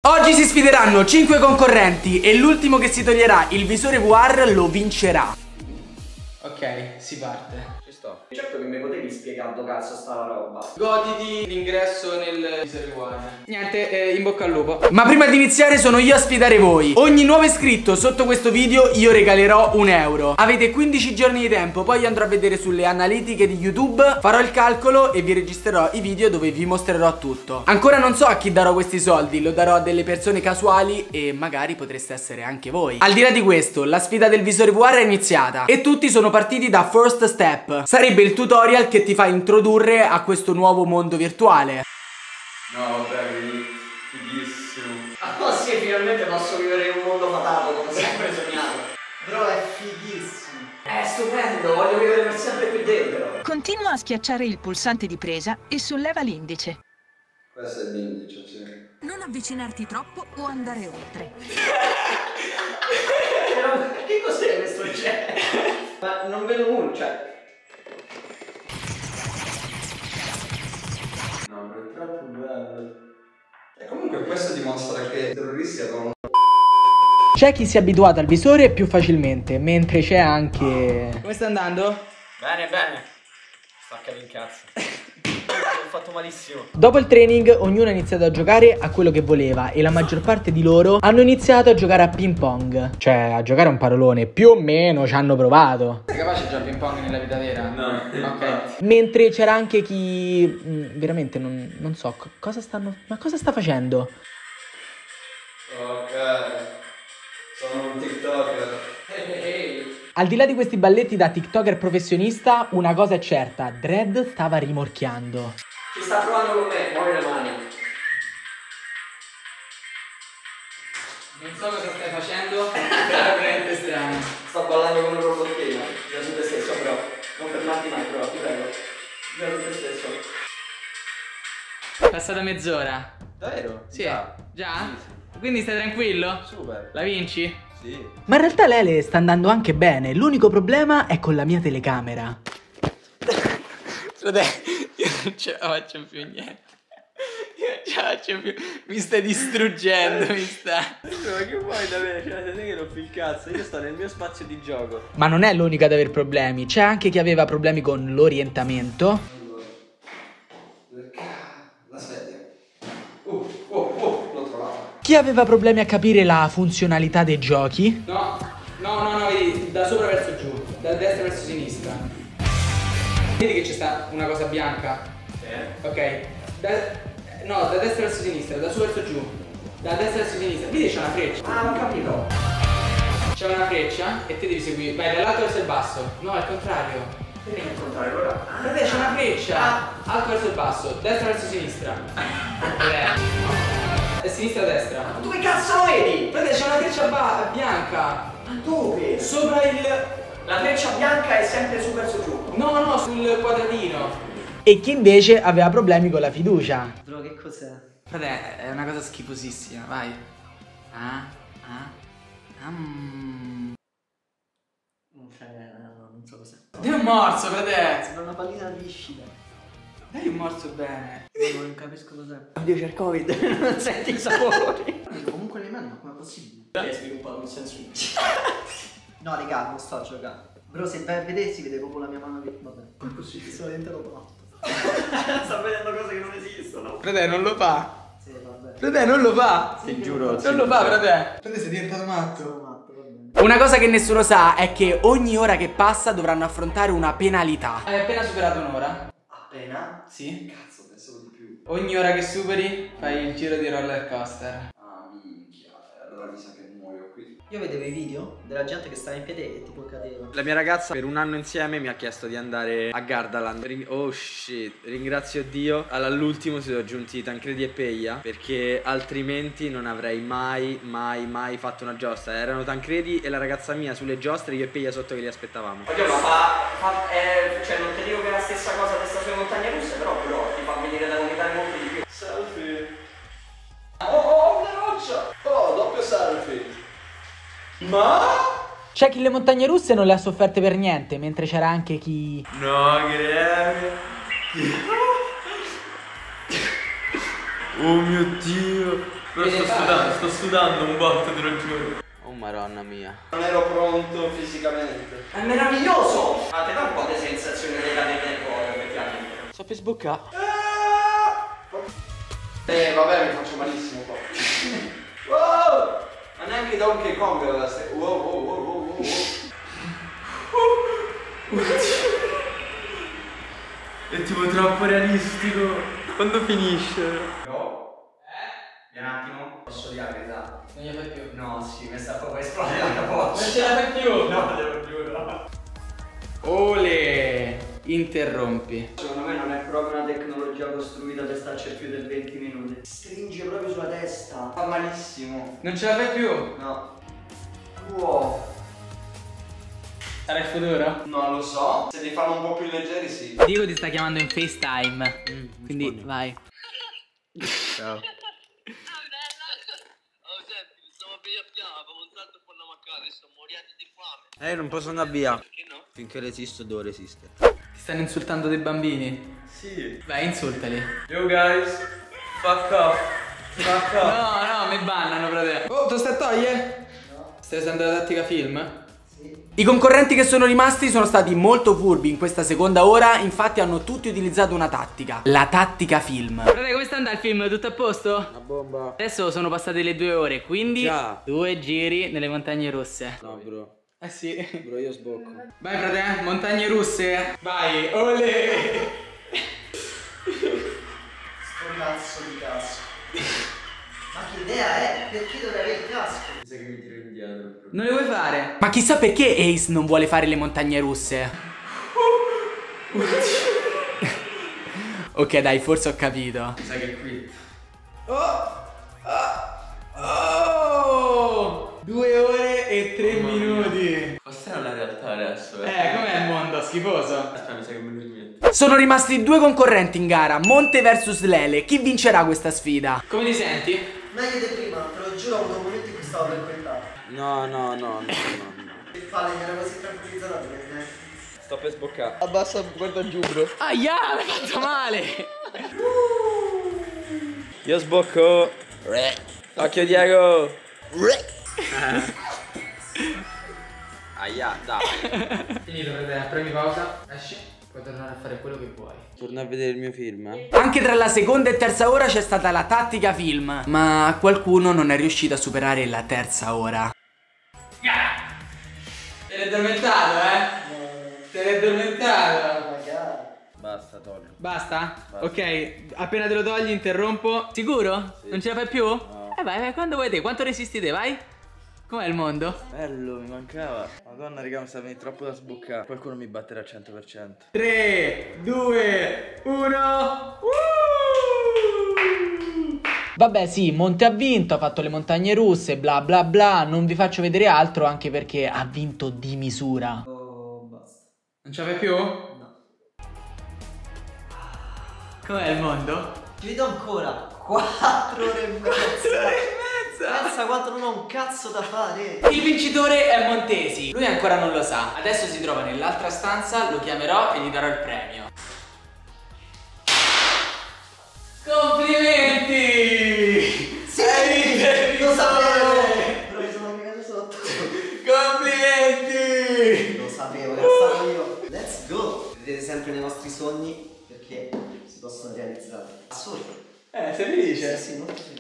Oggi si sfideranno 5 concorrenti e l'ultimo che si toglierà il visore VR lo vincerà. Ok, si parte. Ci sto. Certo che mi potevi spiegare dove cazzo sta la roba. Goditi l'ingresso nel visore VR. Niente, in bocca al lupo. Ma prima di iniziare sono io a sfidare voi. Ogni nuovo iscritto sotto questo video io regalerò €1. Avete 15 giorni di tempo, poi andrò a vedere sulle analitiche di YouTube, farò il calcolo e vi registrerò i video dove vi mostrerò tutto. Ancora non so a chi darò questi soldi, lo darò a delle persone casuali e magari potreste essere anche voi. Al di là di questo, la sfida del visore VR è iniziata e tutti sono partiti da First Step. Sarebbe il tutorial che ti fa introdurre a questo nuovo mondo virtuale. No, vabbè, fighissimo. Ah sì, finalmente posso vivere in un mondo fatato come ho sempre sognato. Bro, è fighissimo. È stupendo, voglio vivere per sempre qui dentro. Continua a schiacciare il pulsante di presa e solleva l'indice. Questo è l'indice, sì. Non avvicinarti troppo o andare oltre. Che cos'è questo genere? Ma non vedo nulla, cioè. No, ma è troppo bello. E comunque questo dimostra che i terroristi avevano... C'è chi si è abituato al visore più facilmente, mentre c'è anche... Come sta andando? Bene, bene. Staccati in cazzo. Ho fatto malissimo. Dopo il training ognuno ha iniziato a giocare a quello che voleva e la maggior parte di loro hanno iniziato a giocare a ping pong. Cioè a giocare a un parolone, più o meno ci hanno provato. Sei capace di giocare a ping pong nella vita vera? No. Ok. Mentre c'era anche chi... veramente non so cosa stanno... Ma cosa sta facendo? Ok. Sono un TikToker. Al di là di questi balletti da TikToker professionista, una cosa è certa, Dredd stava rimorchiando. Ci sta provando con me, muovi le mani. Non so cosa stai facendo, però è veramente strano. Sto ballando come un robottino. Gira su te stesso, bro. Non fermarti mai, bro, ti prego. Gira su te stesso. Passata mezz'ora. Davvero? Sì. Già? Già? Quindi stai tranquillo? Super. La vinci? Sì. Ma in realtà Lele sta andando anche bene, l'unico problema è con la mia telecamera. Fratello, io non ce la faccio più niente. Io non ce la faccio più. Mi stai distruggendo, mi sta. Ma che vuoi da me? Cioè, te che rompi il cazzo, io sto nel mio spazio di gioco. Ma non è l'unica ad avere problemi, c'è anche chi aveva problemi con l'orientamento. La sedia. L'ho trovata. Chi aveva problemi a capire la funzionalità dei giochi. No, vedi, da sopra verso giù, da destra verso sinistra. Vedi che c'è sta una cosa bianca? Sì. Ok, no, da destra verso sinistra, da su verso giù, da destra verso sinistra. Vedi c'è una freccia. Ah, ho capito. C'è una freccia e te devi seguire. Vai dall'alto verso il basso. No, è il contrario. Perché al contrario, allora? Guarda, c'è una freccia. Alto verso il basso, destra verso sinistra. E sinistra destra. Ma dove cazzo lo vedi? Guarda, c'è una freccia bianca. Ma dove? Sopra il... La freccia bianca è sempre su verso giù. No, sul quadratino. E chi invece aveva problemi con la fiducia. Bro, che cos'è? Frate, è una cosa schifosissima, vai. Non so cos'è. Dai un morso, frate. Sembra una pallina viscida. Dai un morso bene. Non capisco cos'è. Oddio, c'è il Covid, non senti i sapori. Comunque le mani, ma com'è possibile? Hai sviluppato un senso di... No, raga, non sto giocando. Bro, se vai a vedere si vede proprio la mia mano che... Vabbè, è possibile. Sono diventato matto. Sta vedendo cose che non esistono. Frate, non lo fa. Sì, vabbè. Frate, non lo fa. Ti giuro. Non lo fa, frate. Frate, sei diventato matto. Sono matto, va bene. Una cosa che nessuno sa è che ogni ora che passa dovranno affrontare una penalità. Hai appena superato un'ora? Appena? Sì. Cazzo, pensavo di più. Ogni ora che superi fai il giro di roller coaster. Ah, minchia. Allora mi sa che muoio qui. Io vedevo i video della gente che stava in piedi e tipo cadeva. La mia ragazza per un anno insieme mi ha chiesto di andare a Gardaland. Oh shit, ringrazio Dio. All'ultimo si sono aggiunti Tancredi e Peglia, perché altrimenti non avrei mai fatto una giostra. Erano Tancredi e la ragazza mia sulle giostre, io e Peglia sotto che li aspettavamo. Oddio, ma cioè non ti dico che è la stessa cosa questa sulle montagne russe, però ti fa venire da vomitare molto di più. Selfie. Oh, una roccia. Oh, doppio selfie. Ma? C'è chi le montagne russe non le ha sofferte per niente, mentre c'era anche chi... No, greve. Oh mio Dio. Però sto sudando un botto, te lo giuro. Oh maronna mia. Non ero pronto fisicamente. È meraviglioso! Ma te dà un po' di sensazione legate nel cuore, effettivamente. Sto per sboccare. Vabbè, mi faccio malissimo qua. Wow! Ma neanche Donkey Kong aveva wow. È tipo troppo realistico. Quando finisce? No? Un attimo, posso dire la verità? Non gliela fai più. No, sì, mi sta proprio esplodendo la capoccia. Non ce la fai più. No, non devo più, no. Ole, interrompi. Secondo me non è proprio una tecnologia costruita per starci più del 20 minuti. Stringe proprio sulla testa. Fa malissimo. Non ce la fai più? No. Wow. Sarà il futuro? Non lo so. Se li fanno un po' più leggeri, sì. Diego ti sta chiamando in FaceTime. Quindi vai. Ciao. Non posso andare via. Perché no? Finché resisto devo resistere. Ti stanno insultando dei bambini? Sì. Vai, insultali. Yo guys, fuck off. Fuck off. No, mi bannano, fratello. Oh, tu stai a togliere? No. Stai usando la tattica film? Sì. I concorrenti che sono rimasti sono stati molto furbi in questa seconda ora, infatti hanno tutti utilizzato una tattica, la tattica film. Frate, come sta andando il film? Tutto a posto? Una bomba. Adesso sono passate le 2 ore, quindi Già. 2 giri nelle montagne russe. No bro. Eh sì. Bro io sbocco. Vai frate, montagne russe. Vai, ole. Sto cazzo di casco. Ma che idea è? Perché dovrei avere il casco? Mi sa che mi tiro indietro. Non le vuoi fare? Ma chissà perché Ace non vuole fare le montagne russe. Ok dai, forse ho capito. Mi sa che è qui. Oh! 2 ore e 3 minuti. Questa è la realtà adesso. Com'è il mondo? Schifoso. Aspetta, mi sa che me lo rimetto. Sono rimasti 2 concorrenti in gara, Monte vs Lele. Chi vincerà questa sfida? Come ti senti? Meglio di prima, te lo giuro, ho avuto un momento in cui stavo per quell'età. No. Il palle mi era così tranquillizzato che Sto per sboccare. Abbassa, guarda giù bro. Aia, mi hai fatto male. Io sbocco. Occhio Diego. Aia, dai. Finito, fratello, premi pausa, esci, puoi tornare a fare quello che vuoi. Torna a vedere il mio film. Anche tra la seconda e terza ora c'è stata la tattica film, ma qualcuno non è riuscito a superare la terza ora. Te l'hai addormentato, Te l'hai addormentato. magari. Basta, tolgo. Basta? Basta. Ok, appena te lo togli interrompo. Sicuro? Sì. Non ce la fai più? No. Vai, quando vuoi te, quanto resisti te, vai? Com'è il mondo? Bello, mi mancava. Madonna, raga, mi sta venendo troppo da sboccare. Qualcuno mi batterà al 100%. 3, 2, 1. Vabbè sì, Monte ha vinto, ha fatto le montagne russe, bla bla bla. Non vi faccio vedere altro anche perché ha vinto di misura. Oh, basta. Non ce la fai più? No. Com'è il mondo? Ci vedo ancora 4 ore e mezza. Pensa quanto non ho un cazzo da fare. Il vincitore è Montesi. Lui ancora non lo sa. Adesso si trova nell'altra stanza, lo chiamerò e gli darò il premio. Complimenti! Sì, Hai lo sapevo. vittoria! Però mi sono piegato sotto. Complimenti! Lo sapevo, era stato io. Let's go. Vedete sempre nei vostri sogni perché si possono realizzare. Assurdo. Sei felice? Sì, molto felice.